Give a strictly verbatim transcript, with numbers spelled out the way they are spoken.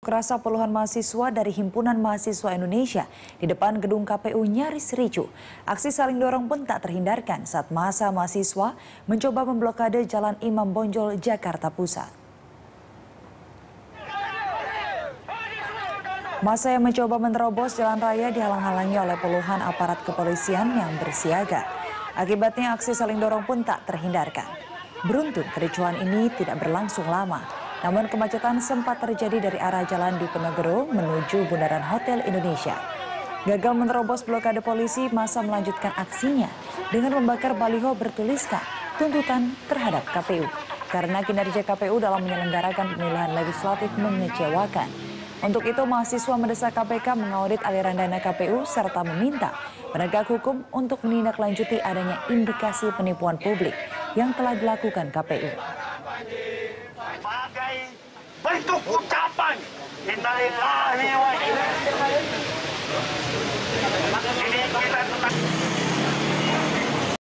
rasa puluhan mahasiswa dari Himpunan Mahasiswa Indonesia di depan gedung K P U nyaris ricuh. Aksi saling dorong pun tak terhindarkan saat massa mahasiswa mencoba memblokade Jalan Imam Bonjol, Jakarta Pusat. Massa yang mencoba menerobos jalan raya dihalang-halangi oleh puluhan aparat kepolisian yang bersiaga. Akibatnya aksi saling dorong pun tak terhindarkan. Beruntung kericuhan ini tidak berlangsung lama, namun kemacetan sempat terjadi dari arah jalan Diponegoro menuju Bundaran Hotel Indonesia. Gagal menerobos blokade polisi, massa melanjutkan aksinya dengan membakar baliho bertuliskan tuntutan terhadap K P U. Karena kinerja K P U dalam menyelenggarakan pemilihan legislatif mengecewakan. Untuk itu, mahasiswa mendesak K P K mengaudit aliran dana K P U serta meminta penegak hukum untuk menindaklanjuti adanya indikasi penipuan publik yang telah dilakukan K P U. Sebagai bentuk ucapan innalillahi wa inna ilaihi raji'un. Ini kita